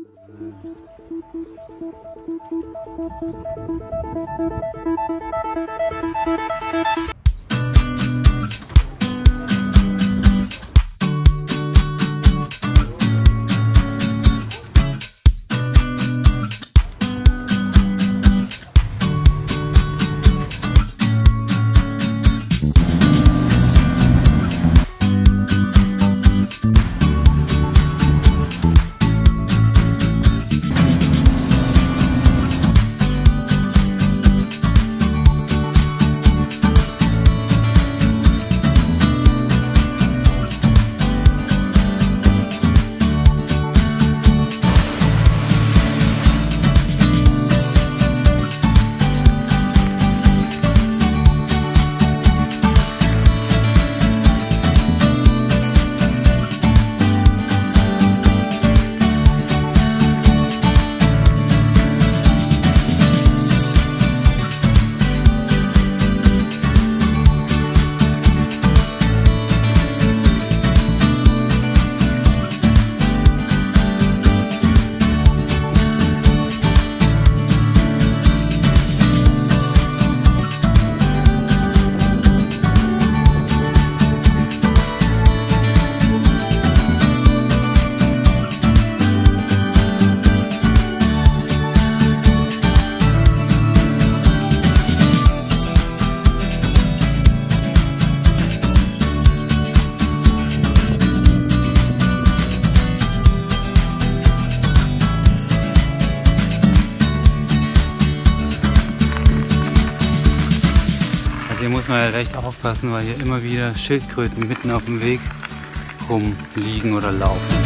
Hier muss man ja recht aufpassen, weil hier immer wieder Schildkröten mitten auf dem Weg rumliegen oder laufen.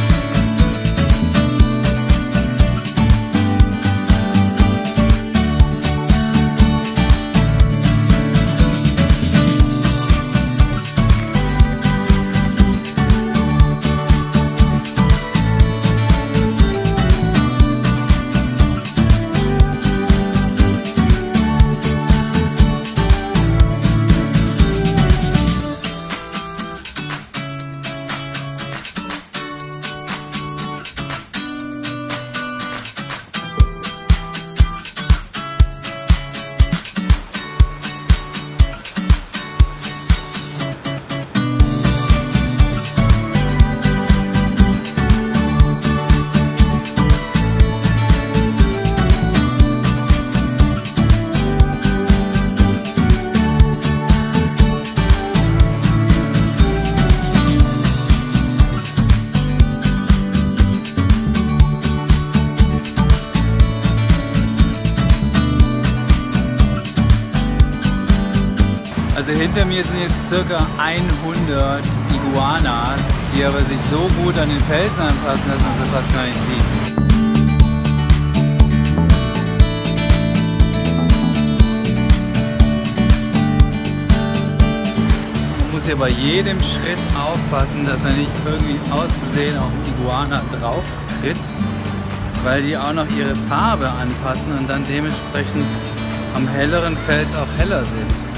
Also hinter mir sind jetzt ca. 100 Iguanas, die aber sich so gut an den Felsen anpassen, dass man sie fast gar nicht sieht. Man muss hier bei jedem Schritt aufpassen, dass man nicht irgendwie auszusehen auf den Iguana drauf tritt, weil die auch noch ihre Farbe anpassen und dann dementsprechend am helleren Fels auch heller sind.